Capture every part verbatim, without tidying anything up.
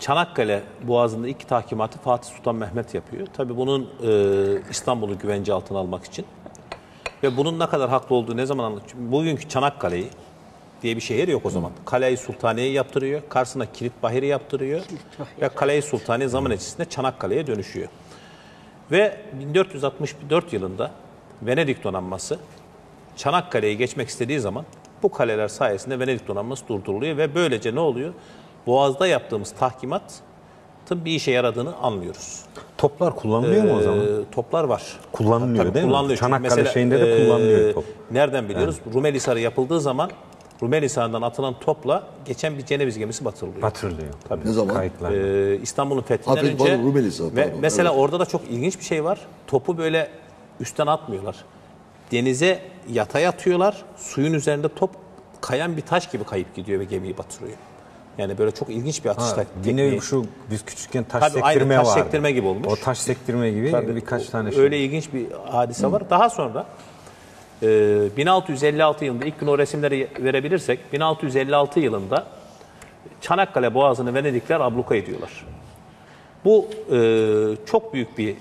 Çanakkale Boğazı'nda ilk tahkimatı Fatih Sultan Mehmet yapıyor. Tabii bunun e, İstanbul'u güvence altına almak için. Ve bunun ne kadar haklı olduğu ne zaman anlatıyor? Bugünkü Çanakkale'yi diye bir şehir yok o zaman. Kale-i Sultaniye'yi yaptırıyor. Karşısına Kilit Bahir'i yaptırıyor. Ve Kale-i Sultaniye zaman içerisinde Çanakkale'ye dönüşüyor. Ve bin dört yüz altmış dört yılında Venedik donanması Çanakkale'ye geçmek istediği zaman bu kaleler sayesinde Venedik donanması durduruluyor ve böylece ne oluyor? Boğaz'da yaptığımız tahkimatın bir işe yaradığını anlıyoruz. Toplar kullanılıyor ee, mu o zaman? Toplar var. Kullanılıyor Tabii, değil kullanılıyor. mi? Çanakkale mesela, şeyinde de kullanılıyor top. Nereden biliyoruz? Yani. Rumeli Hisarı yapıldığı zaman Rumeli Hisarı'ndan atılan topla geçen bir Ceneviz gemisi batırılıyor. Batırılıyor. Tabii. Ne zaman? Ee, İstanbul'un fethinden Afet, önce. Rumeli Hisarı, Ve pardon, mesela evet. orada da çok ilginç bir şey var. Topu böyle üstten atmıyorlar. Denize yatay atıyorlar. Suyun üzerinde top kayan bir taş gibi kayıp gidiyor ve gemiyi batırıyor. Yani böyle çok ilginç bir atış tekniği. Yine şu biz küçükken taş Tabii, sektirme taş vardı. sektirme gibi olmuş. O taş sektirme gibi Tabii, birkaç tane şey. Öyle ilginç bir hadise Hı. var. Daha sonra e, bin altı yüz elli altı yılında ilk gün o resimleri verebilirsek bin altı yüz elli altı yılında Çanakkale Boğazı'nı Venedikler abluka ediyorlar. Bu e, çok büyük bir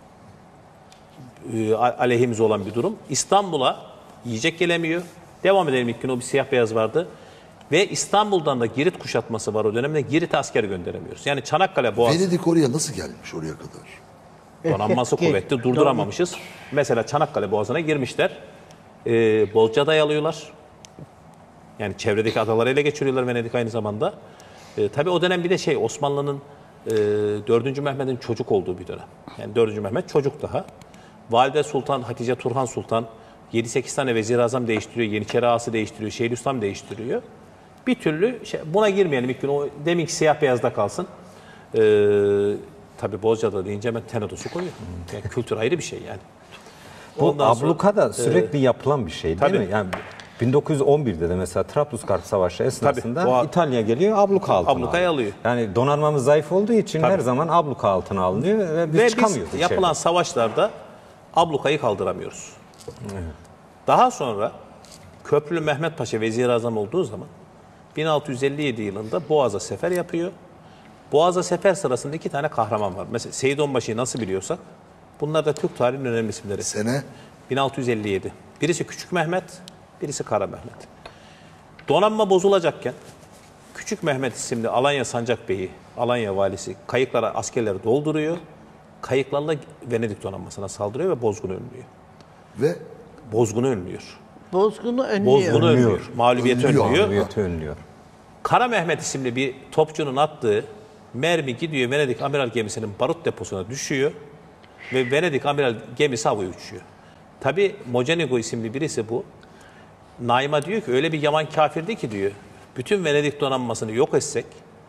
e, aleyhimize olan bir durum. İstanbul'a yiyecek gelemiyor. Devam edelim ilk gün o bir siyah beyaz vardı. Ve İstanbul'dan da Girit kuşatması var o dönemde. Girit'e asker gönderemiyoruz. Yani Çanakkale Boğazı... Venedik oraya nasıl gelmiş oraya kadar? Donanması kuvvetli, durduramamışız. Mesela Çanakkale Boğazı'na girmişler. Ee, Bozcaada'yı alıyorlar. Yani çevredeki adaları ele geçiriyorlar Venedik aynı zamanda. Ee, tabii o dönem bir de şey Osmanlı'nın e, dördüncü Mehmet'in çocuk olduğu bir dönem. Yani dördüncü Mehmet çocuk daha. Valide Sultan Hatice Turhan Sultan yedi sekiz tane vezir-i-azam değiştiriyor. Yeniçeri ağası değiştiriyor. Şeyhülislam değiştiriyor. Bir türlü şey, buna girmeyelim ilk gün. O deminki siyah beyazda kalsın. Ee, tabii Bozcaada deyince ben Tenodos'u koyuyorum. Yani kültür ayrı bir şey yani. Bu Ondan abluka sonra, da sürekli e, yapılan bir şey değil tabii. mi? Yani bin dokuz yüz on birde de mesela Trablusgarp Savaşı esnasında tabii, İtalya geliyor abluka altına ablukayı alıyor. Yani donanmamız zayıf olduğu için tabii. her zaman abluka altına alınıyor ve biz ve çıkamıyoruz. Biz yapılan içeri. Savaşlarda ablukayı kaldıramıyoruz. Evet. Daha sonra Köprülü Mehmet Paşa Vezir-i-Azam olduğu zaman bin altı yüz elli yedi yılında Boğaz'a sefer yapıyor. Boğaz'a sefer sırasında iki tane kahraman var. Mesela Seyit Onbaşı'yı nasıl biliyorsak bunlar da Türk tarihinin önemli isimleri. Sene? bin altı yüz elli yedi. Birisi Küçük Mehmet, birisi Kara Mehmet. Donanma bozulacakken Küçük Mehmet isimli Alanya Sancak Bey'i, Alanya valisi kayıklara askerleri dolduruyor. Kayıklarla Venedik donanmasına saldırıyor ve bozgunu önlüyor. Ve? Bozgunu önlüyor. Bozgunu önlüyor. Bozgunu önlüyor. Mağlubiyeti önlüyor. Mağlubiyeti önlüyor. Kara Mehmet isimli bir topçunun attığı mermi gidiyor Venedik amiral gemisinin barut deposuna düşüyor ve Venedik amiral gemisi havaya uçuyor. Tabi Mocenigo isimli birisi bu. Naima diyor ki öyle bir yaman kafirdi ki diyor. Bütün Venedik donanmasını yok etsek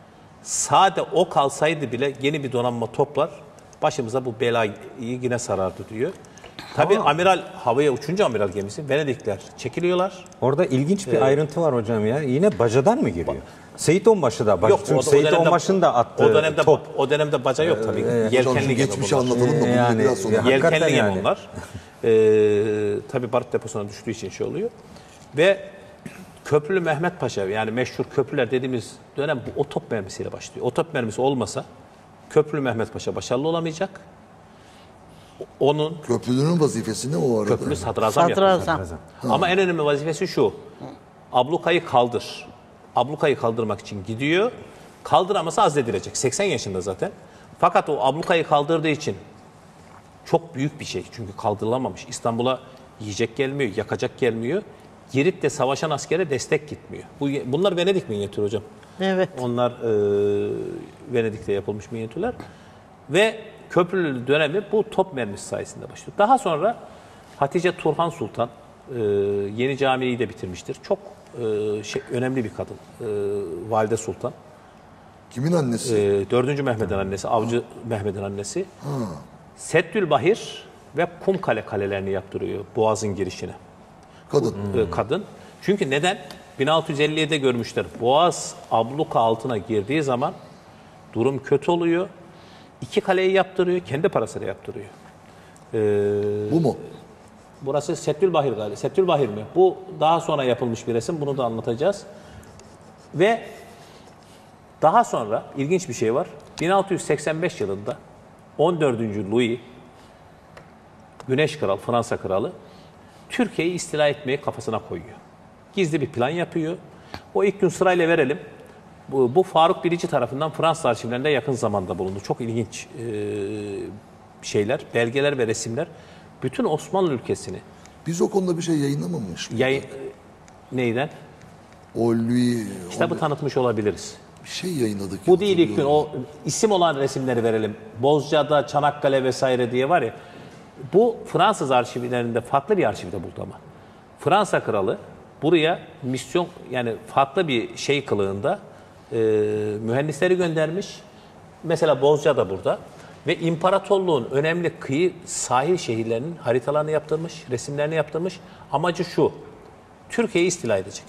sade o kalsaydı bile yeni bir donanma toplar başımıza bu belayı yine sarardı diyor. Tabii Aa. amiral havaya uçunca amiral gemisi Venedikler çekiliyorlar. Orada ilginç bir ee, ayrıntı var hocam ya. Yine bacadan mı giriyor? Seyit Onbaşı da baca. Yok, Çünkü o, Seyit o Onbaşı'nın da attığı o dönemde, top. O dönemde baca yok tabii. Ee, Yelkenli geçmişi anlatalım da ee, yani, biraz sonra. Yelkenli gemi yani. onlar. Ee, tabii barut deposuna düştüğü için şey oluyor. Ve Köprülü Mehmet Paşa yani meşhur köprüler dediğimiz dönem bu o top mermisiyle başlıyor. O top mermisi olmasa Köprülü Mehmet Paşa başarılı olamayacak. Onun Köprülünün vazifesi ne o arada? Köprülü sadrazam, sadrazam. yapıyor. Ama en önemli vazifesi şu. Ablukayı kaldır. Ablukayı kaldırmak için gidiyor. Kaldıramasa azledilecek. seksen yaşında zaten. Fakat o ablukayı kaldırdığı için çok büyük bir şey. Çünkü kaldırılamamış. İstanbul'a yiyecek gelmiyor, yakacak gelmiyor. Girit'te savaşan askere destek gitmiyor. Bu, bunlar Venedik minyatürü hocam. Evet. Onlar e, Venedik'te yapılmış minyatürler. Ve Köprülü dönemi bu top mermisi sayesinde başlıyor. Daha sonra Hatice Turhan Sultan e, Yeni Camii'yi de bitirmiştir. Çok e, şey, önemli bir kadın. E, Valide Sultan. Kimin annesi? E, dördüncü Mehmet'in annesi, Avcı Mehmet'in annesi. Ha. Seddülbahir ve Kumkale kalelerini yaptırıyor Boğaz'ın girişine. Kadın. E, kadın. Çünkü neden? bin altı yüz elli yedi'de görmüşler. Boğaz abluka altına girdiği zaman durum kötü oluyor. İki kaleyi yaptırıyor, kendi parasıyla yaptırıyor. Ee, Bu mu? Burası Seddülbahir galiba. Seddülbahir mi? Bu daha sonra yapılmış bir resim, bunu da anlatacağız. Ve Daha sonra ilginç bir şey var. bin altı yüz seksen beş yılında on dördüncü Louis, Güneş Kral, Fransa Kralı, Türkiye'yi istila etmeyi kafasına koyuyor. Gizli bir plan yapıyor. O ilk gün sırayla verelim. Bu, bu Faruk Bilici tarafından Fransız arşivlerinde yakın zamanda bulundu. Çok ilginç e, şeyler, belgeler ve resimler. Bütün Osmanlı ülkesini. Biz o konuda bir şey yayınlamamış mıyız? Yayın, neyden? O Louis... Kitabı o, tanıtmış olabiliriz. bir şey yayınladık. Bu değil ilk gün. O isim olan resimleri verelim. Bozcaada, Çanakkale vesaire diye var ya. Bu Fransız arşivlerinde farklı bir arşivde buldu ama. Fransa Kralı buraya misyon, yani farklı bir şey kılığında e, mühendisleri göndermiş. Mesela Bozcaada burada. Ve imparatorluğun önemli kıyı sahil şehirlerinin haritalarını yaptırmış, resimlerini yaptırmış. Amacı şu: Türkiye'yi istila edecek.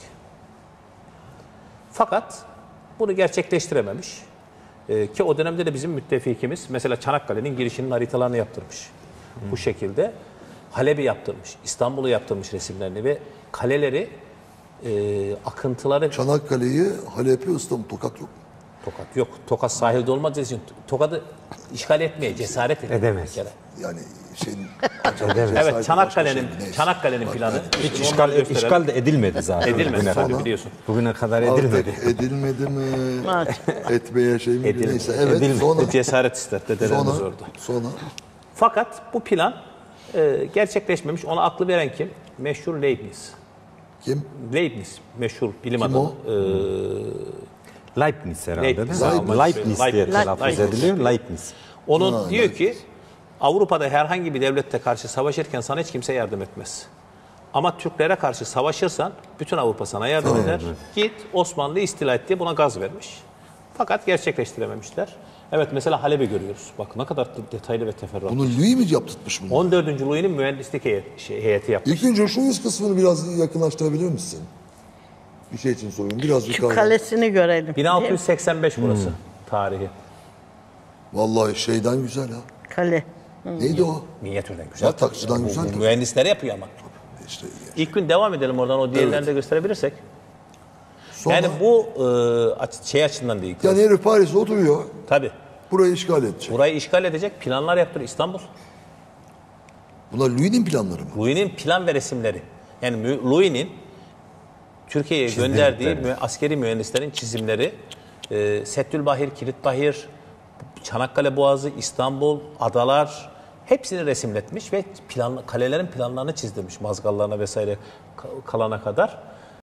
Fakat bunu gerçekleştirememiş. Ee, ki o dönemde de bizim müttefikimiz mesela Çanakkale'nin girişinin haritalarını yaptırmış. Hmm. Bu şekilde Halep'i yaptırmış, İstanbul'u yaptırmış resimlerini ve kaleleri, e, akıntıları... Çanakkale'yi, Halep'i, İstanbul, Tokat yok mu? Tokat yok. Tokat sahilde olmadığı için Tokat'ı işgal etmeye cesaret edemez. Yani şeyin... Evet, Çanakkale'nin şey, Çanakkale'nin planı. Hiç işgal, işgal de edilmedi zaten. Edilmedi tabii, biliyorsun. Bugüne kadar edilmedi. Edilmedi mi? Etmeye şey mi? Edilmedi. Neyse, evet. Edilmedi. Sonra, cesaret ister. Dedelerimiz sonra, orada. Sonra. Fakat bu plan e, gerçekleşmemiş. Ona aklı veren kim? Meşhur Leibniz. Kim? Leibniz. Meşhur bilim Kim adamı. o? E, Leibniz herhalde Leibniz. değil mi? Leibniz. Leibniz diye telaffuz ediliyor. Leibniz. Onun Ha, diyor Leibniz. ki Avrupa'da herhangi bir devlette karşı savaşırken sana hiç kimse yardım etmez. Ama Türklere karşı savaşırsan bütün Avrupa sana yardım Tamam, eder. evet. Git Osmanlı'yı istila et diye buna gaz vermiş. Fakat gerçekleştirememişler. Evet, mesela Halep'i görüyoruz. Bak ne kadar detaylı ve teferruatlı. Bunu Louis mi yaptırtmış bunu? on dördüncü Louis'nin mühendislik heyeti, şey, heyeti yapmış. İlk önce şu üst kısmını biraz yakınlaştırabilir misin? Bir şey için soruyorum. Biraz Şu yukarı. kalesini görelim. bin altı yüz seksen beş burası tarihi. Vallahi şeyden güzel ha. Kale. Neydi o? Minyatürden güzel. Ya taksiden Bu- güzel bu tabii. mühendisler yapıyor ama. İşte İlk gün devam edelim oradan, o diğerlerini Evet. de gösterebilirsek. sonra, Yani bu e, aç- şey açısından değil. yani herif Paris'te oturuyor. Tabii. Burayı işgal edecek. Burayı işgal edecek planlar yaptırıyor İstanbul. Bunlar Louis'nin planları mı? Louis'nin plan ve resimleri. Yani mü- Louis'nin Türkiye'ye gönderdiği mü- askeri mühendislerin çizimleri, e, Settülbahir, Kilitbahir, Çanakkale Boğazı, İstanbul, adalar hepsini resimletmiş ve plan, kalelerin planlarını çizdirmiş Mazgallarına vesaire ka- kalana kadar.